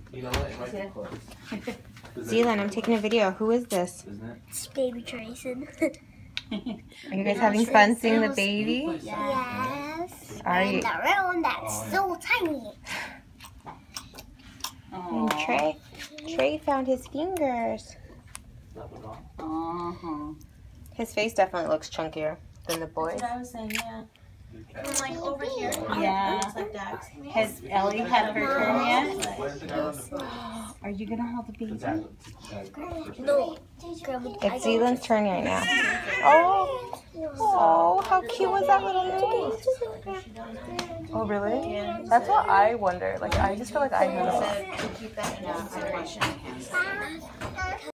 You know what? It might be close. Zealand, I'm taking a video. Who is this? It's baby Treyson. Are you guys having fun seeing the baby? Yes. Are you? And the red one that's so tiny. And Trey found his fingers. His face definitely looks chunkier than the boys. That's what I was saying, yeah. And like over here. Yeah. Like that. Has Ellie had her turn yet? Are you gonna hold the baby? No. It's Zealand's turn right now. Oh, how cute was that little nose? Oh, really? Yeah. That's what I wonder. Like, I just feel like I know. Keep that in consideration.